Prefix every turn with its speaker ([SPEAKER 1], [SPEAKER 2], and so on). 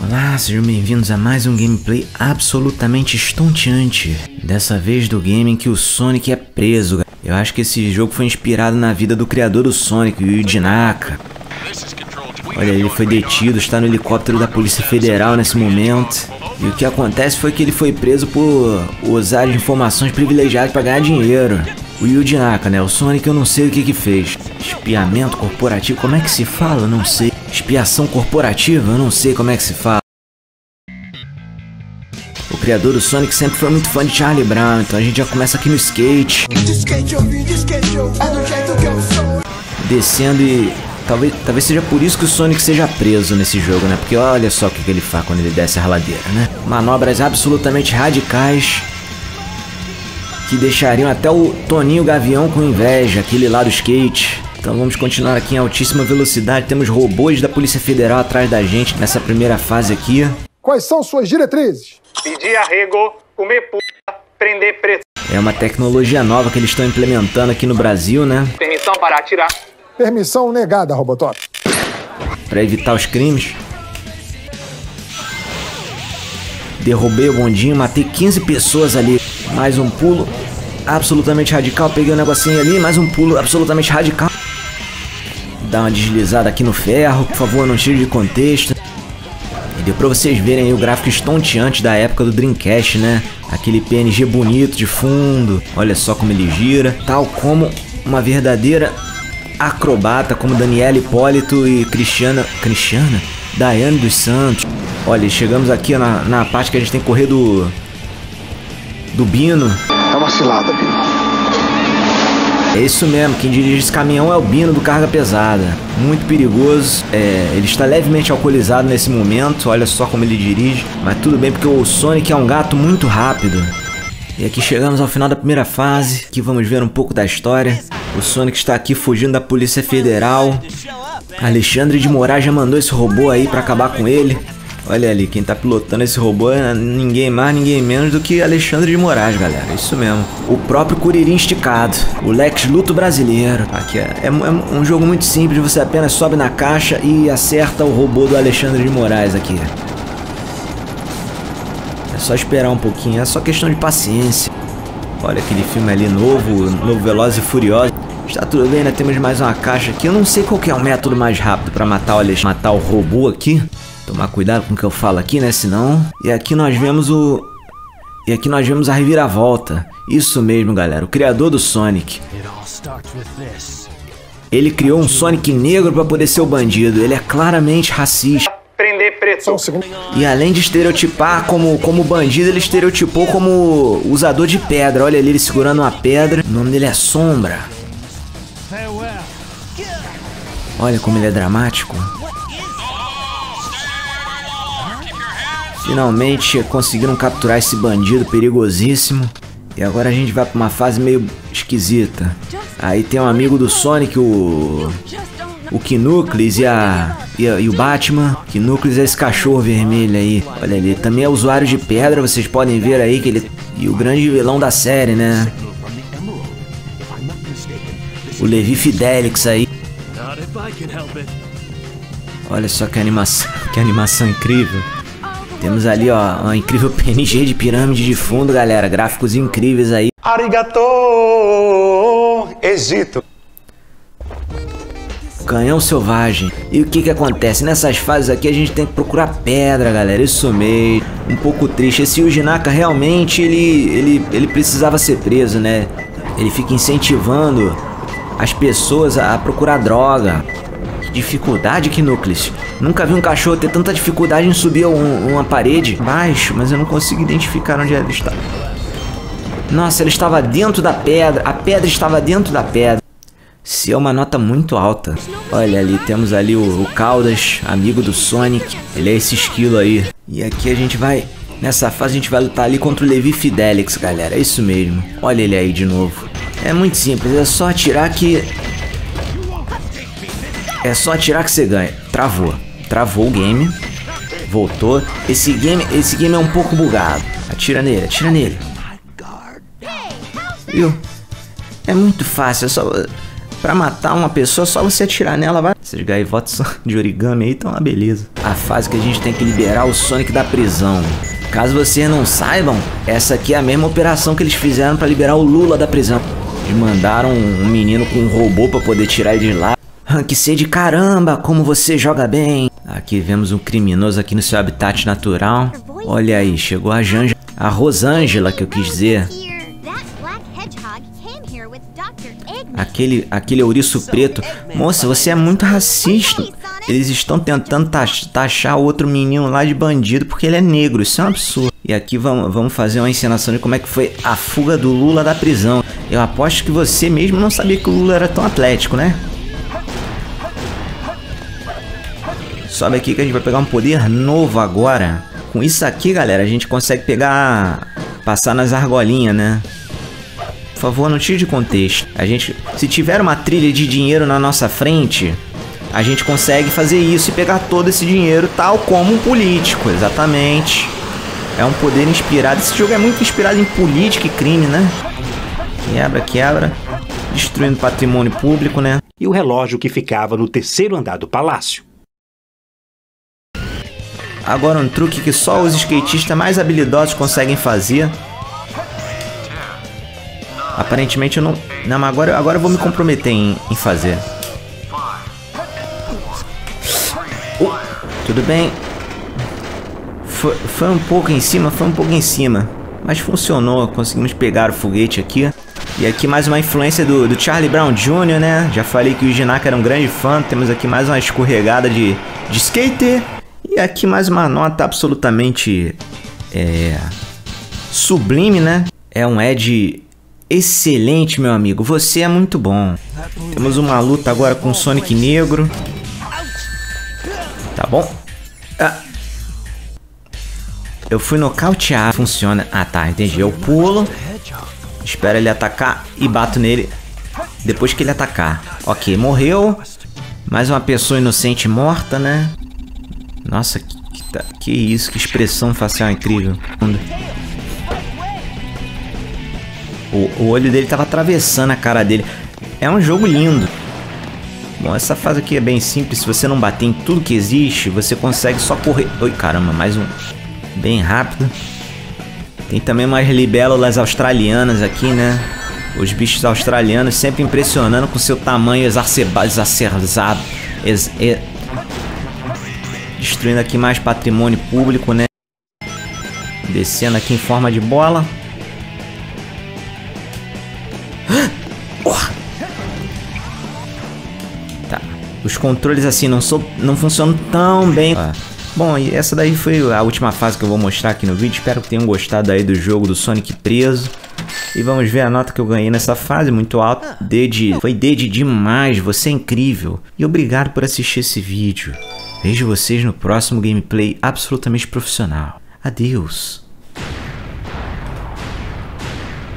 [SPEAKER 1] Olá, sejam bem-vindos a mais um gameplay absolutamente estonteante. Dessa vez do game em que o Sonic é preso. Eu acho que esse jogo foi inspirado na vida do criador do Sonic, o Yuji Naka. Olha, ele foi detido, está no helicóptero da Polícia Federal nesse momento. E o que acontece foi que ele foi preso por usar de informações privilegiadas para ganhar dinheiro. O Yuji Naka, né? O Sonic eu não sei o que fez. Espiamento corporativo, como é que se fala? Eu não sei. Expiação corporativa, eu não sei como é que se fala. O criador do Sonic sempre foi muito fã de Charlie Brown, então a gente já começa aqui no skate. Descendo e... Talvez seja por isso que o Sonic seja preso nesse jogo, né? Porque olha só o que ele faz quando ele desce a raladeira, né? Manobras absolutamente radicais que deixariam até o Toninho Gavião com inveja, aquele lá do skate. Então vamos continuar aqui em altíssima velocidade. Temos robôs da Polícia Federal atrás da gente nessa primeira fase aqui.
[SPEAKER 2] Quais são suas diretrizes?
[SPEAKER 3] Pedir arrego, comer p***, prender preto.
[SPEAKER 1] É uma tecnologia nova que eles estão implementando aqui no Brasil, né?
[SPEAKER 3] Permissão para atirar.
[SPEAKER 2] Permissão negada, Robotop.
[SPEAKER 1] Para evitar os crimes. Derrubei o bondinho, matei 15 pessoas ali. Mais um pulo absolutamente radical. Peguei um negocinho ali, mais um pulo absolutamente radical. Dá uma deslizada aqui no ferro, por favor, não tire de contexto. E deu pra vocês verem aí o gráfico estonteante da época do Dreamcast, né? Aquele PNG bonito de fundo. Olha só como ele gira. Tal como uma verdadeira acrobata, como Daniela Hipólito e Cristiana Daiane dos Santos. Olha, chegamos aqui na parte que a gente tem que correr do Bino.
[SPEAKER 2] É uma cilada, Bino.
[SPEAKER 1] É isso mesmo, quem dirige esse caminhão é o Bino do Carga Pesada. Muito perigoso, ele está levemente alcoolizado nesse momento, olha só como ele dirige. Mas tudo bem, porque o Sonic é um gato muito rápido. E aqui chegamos ao final da primeira fase, que vamos ver um pouco da história. O Sonic está aqui fugindo da Polícia Federal. Alexandre de Moraes já mandou esse robô aí para acabar com ele. Olha ali, quem tá pilotando esse robô é ninguém mais, ninguém menos do que Alexandre de Moraes, galera. Isso mesmo. O próprio Kuririn esticado. O Lex Luthor brasileiro. Aqui é um jogo muito simples. Você apenas sobe na caixa e acerta o robô do Alexandre de Moraes aqui. É só esperar um pouquinho. É só questão de paciência. Olha aquele filme ali novo Velozes e Furiosos. Está tudo bem, ainda temos mais uma caixa aqui. Eu não sei qual que é o método mais rápido para matar o robô aqui. Tomar cuidado com o que eu falo aqui, né? Senão... E aqui nós vemos a reviravolta. Isso mesmo, galera. O criador do Sonic. Ele criou um Sonic negro para poder ser o bandido. Ele é claramente racista.
[SPEAKER 3] Prender preto.
[SPEAKER 1] E além de estereotipar como bandido, ele estereotipou como usador de pedra. Olha ali ele segurando uma pedra. O nome dele é Sombra. Olha como ele é dramático. Finalmente conseguiram capturar esse bandido perigosíssimo. E agora a gente vai pra uma fase meio esquisita. Aí tem um amigo do Sonic, o Knuckles e o Batman. Knuckles é esse cachorro vermelho aí. Olha ali, também é usuário de pedra. Vocês podem ver aí que ele... E o grande vilão da série, né? O Levi Fidelix aí. Olha só que animação incrível. Temos ali, ó, uma incrível PNG de pirâmide de fundo, galera. Gráficos incríveis aí.
[SPEAKER 3] Arigato, Egito.
[SPEAKER 1] Canhão selvagem. E o que acontece? Nessas fases aqui a gente tem que procurar pedra, galera. Isso mesmo. Um pouco triste. Esse Yuji Naka realmente, ele precisava ser preso, né? Ele fica incentivando as pessoas a procurar droga. Que dificuldade, Knuckles. Nunca vi um cachorro ter tanta dificuldade em subir uma parede baixo, mas eu não consigo identificar onde ele está. Nossa, ele estava dentro da pedra. A pedra estava dentro da pedra. Se é uma nota muito alta. Olha ali, temos ali o Caldas, amigo do Sonic. Ele é esse esquilo aí. E aqui a gente vai... Nessa fase a gente vai lutar ali contra o Levi Fidelix, galera. É isso mesmo. Olha ele aí de novo. É muito simples, é só atirar que... É só atirar que você ganha. Travou o game. Voltou. Esse game é um pouco bugado. Atira nele. Viu? É muito fácil, é só... Pra matar uma pessoa, só você atirar nela, vai. Esses gaivotas de origami aí estão uma beleza. A fase que a gente tem que liberar o Sonic da prisão. Caso vocês não saibam, essa aqui é a mesma operação que eles fizeram pra liberar o Lula da prisão. Eles mandaram um menino com um robô pra poder tirar ele de lá. Rank C de caramba, como você joga bem. Aqui vemos um criminoso aqui no seu habitat natural. Olha aí, chegou a Janja. A Rosângela, que eu quis dizer. Aquele ouriço preto. Moça, você é muito racista. Eles estão tentando taxar o outro menino lá de bandido porque ele é negro. Isso é um absurdo. E aqui vamos fazer uma encenação de como é que foi a fuga do Lula da prisão. Eu aposto que você mesmo não sabia que o Lula era tão atlético, né? Sobe aqui que a gente vai pegar um poder novo agora. Com isso aqui, galera, a gente consegue passar nas argolinhas, né? Por favor, não tire de contexto. Se tiver uma trilha de dinheiro na nossa frente, a gente consegue fazer isso e pegar todo esse dinheiro, tal como um político, exatamente. É um poder inspirado. Esse jogo é muito inspirado em política e crime, né? Quebra. Destruindo patrimônio público, né?
[SPEAKER 4] E o relógio que ficava no terceiro andar do palácio.
[SPEAKER 1] Agora um truque que só os skatistas mais habilidosos conseguem fazer. Aparentemente eu não... Não, mas agora eu vou me comprometer em fazer. Tudo bem. Foi um pouco em cima. Mas funcionou, conseguimos pegar o foguete aqui. E aqui mais uma influência do Charlie Brown Jr., né? Já falei que o Jinaka era um grande fã. Temos aqui mais uma escorregada de skater. E aqui mais uma nota absolutamente sublime, né? É um Ed excelente, meu amigo. Você é muito bom. Temos uma luta agora com o Sonic negro. Tá bom. Eu fui nocautear. Funciona. Ah, tá. Entendi. Eu pulo. Espero ele atacar e bato nele depois que ele atacar. Ok, morreu. Mais uma pessoa inocente morta, né? Nossa, que isso, que expressão facial incrível. O olho dele tava atravessando a cara dele. É um jogo lindo. Bom, essa fase aqui é bem simples. Se você não bater em tudo que existe, você consegue só correr. Oi, caramba, mais um. Bem rápido. Tem também umas libélulas australianas aqui, né? Os bichos australianos sempre impressionando com seu tamanho exacerbado. Destruindo aqui mais patrimônio público, né? Descendo aqui em forma de bola. Tá. Os controles assim não funcionam tão bem. Bom, e essa daí foi a última fase que eu vou mostrar aqui no vídeo. Espero que tenham gostado aí do jogo do Sonic preso. E vamos ver a nota que eu ganhei nessa fase, muito alta. Foi D demais, você é incrível. E obrigado por assistir esse vídeo. Vejo vocês no próximo gameplay absolutamente profissional. Adeus.